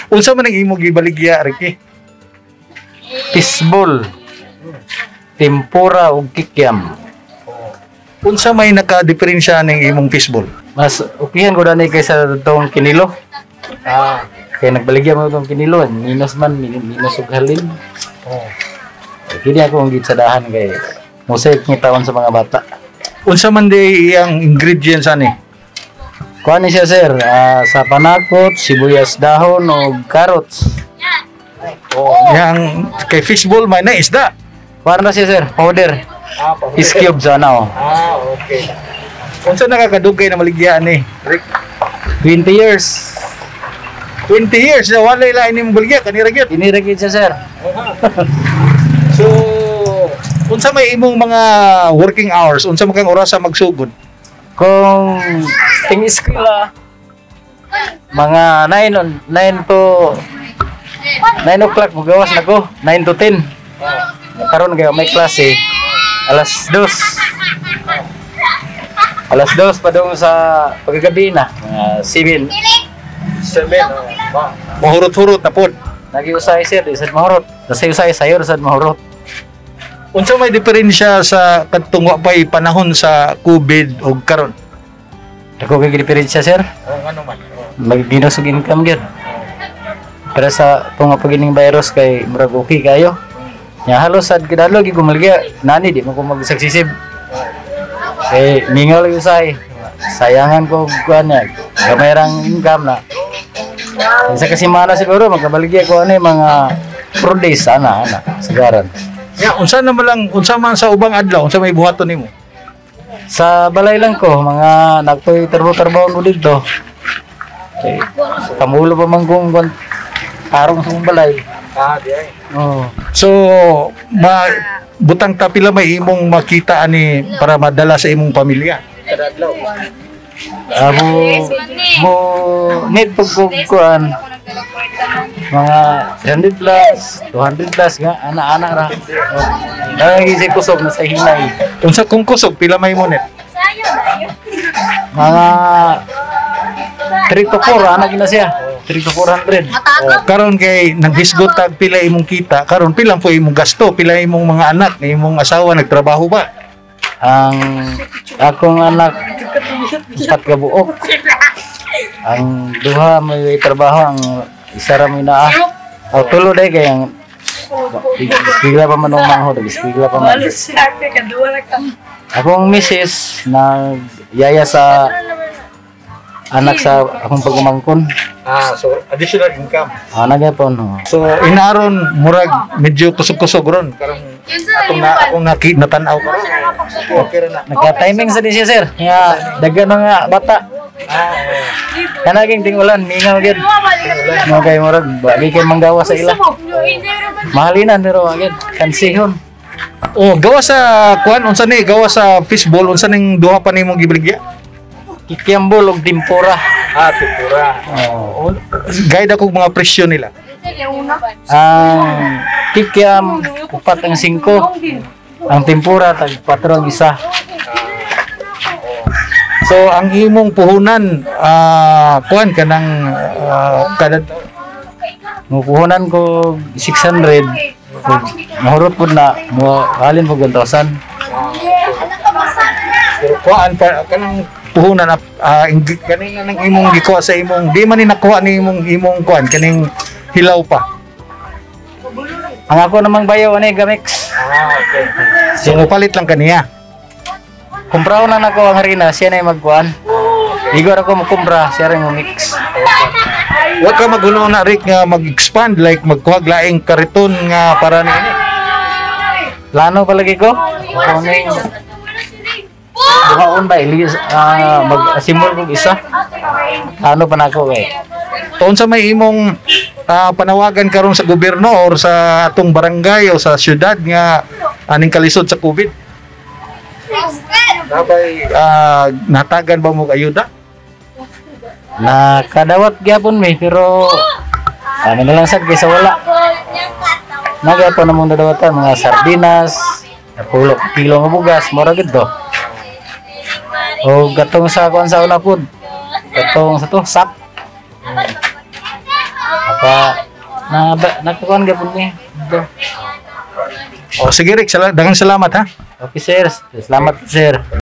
Unsa man ang imo gibaligya, Ricky? Fishball, tempura ug kikiam. Unsa may naka-diferensya ning imong fishball? Mas ukihan ko dani kaysa tong kinilo. Kaya nagbaligya mo tong kinilo, minus man, minus ug halin. Kini ako ang gitsadahan kay musay ni tawon sa mga bata. Unsa man di ang ingredients ani? Kuha ni siya sir, sa panakot, sibuyas dahon o carrots. Yang kay fishball may na isda. Kuha na siya sir, powder. Fish cube sana o. Okay. Unsa nakakadugay na maligya ni? Rick? 20 years. 20 years na wala lain ni maligya kanira gyud. Iniragid siya sir. So, unsa may imong mga working hours? Unsa man kang oras sa magsugod? Kung ting eskwela, mga 9 to 9 o'clock magawas na ko, 9 to 10. Karon kayo may klase alas 2. Alas 2 pa doon sa pagkagabi na, 7. Mahurot-hurot na pod. Nagiusay sir, isad mahurot. Kasi usay sayo, isad mahurot. Unsa may diferensya sa kadtong wa pay panahon sa COVID o karon? Ako kay diferensya sir. Ano man? Magdinos og income gyud. Pero sa tunga pagining virus kay murag okay kayo. Nya halos sad kidalo gi gumalga nani di mo ko magsaksisib. Mingaw lang usay. Sayangan ko kuan ya. Gamay rang income na. Sa kasimana siguro magkabaligya ko ano mga 4 days ana sigaran. Ya, unsa naman lang, unsa man sa ubang adlaw, unsa may buhaton nimo? Sa balay lang ko, mga nagtoy tarbo-tarbo ko dito. Okay. Kamulo pa man kung arong sa balay. Di ay. Oh. So, butang tapila may imong makita ani para madala sa imong pamilya. Kada adlaw. Mo need pagkukuan mga 100 plus, 200 plus nga anak-anak ra. Nangisi kusog na sa hinay. Unsa kung kusog pila may mo net? Mga 3 to 4 anak na siya. 3 to 400. Karon kay naghisgot tag pila imong kita, karon pila po imong gasto, pila imong mga anak, imong asawa nagtrabaho ba? Ang akong anak 4 ka buok. Ang duha may trabaho, ang isa ra may naa. Tulo day kay ang bigla pa man manghod, bigla pa man. Akong misis na yaya sa anak sa akong pagumangkon. So additional income. Nagyapon. So inaron murag medyo kusog-kusog ron karong akong nakita-tanaw karon. Okay ra na. Nagka-timing sa di siya sir. Nga daghan mga bata. Kanaging tingulan, mingaw gyud. Mga kay murag bagi kay manggawa sa ila. Mahalinan pero agad kansihon. Gawa sa kuan unsa ni gawa sa fishball unsa ning duha pa nimong gibaligya? Kikiambol og tempura. Tempura. Guide ako mga presyo nila. Ang kikiam 4 ang 5. Ang tempura tag 4 ang isa. So ang imong puhunan kuan kanang kada mupuhunan ko 600. Mahurot pud na mo halin po 1,000. kuan pa kanang puhunan kaning nang imong gikuha sa imong di man ni nakuha ni imong kuan kaning hilaw pa. Ang ako namang bayaw ani gamix. Okay. So palit lang kaniya. Kumpraw na nako ang harina, siya na yung magkuhan. Igor ako makumpra, siya rin mix. Huwag ka magulo na Rick nga mag-expand like magkuhag laing kariton nga para nini. Lano palagi ko. Ako na yung buhaon ba, mag-asimol kong isa. Ano pa na ako eh. Taon sa may imong panawagan karon sa gobyerno or sa atong barangay o sa syudad nga aning kalisod sa COVID? Dabay natagan ba mo ayuda? Nakadawat gyapon mi pero ano na lang sad kaysa wala. Nagato na mong dadawatan mga sardinas, kilo nga bugas, mura gid do. O gatong sa kuan sa una pud. Gatong sa to sap. nakakuan gapon ni. O sige Rick, daghang salamat ha. Okay sir. Salamat sir.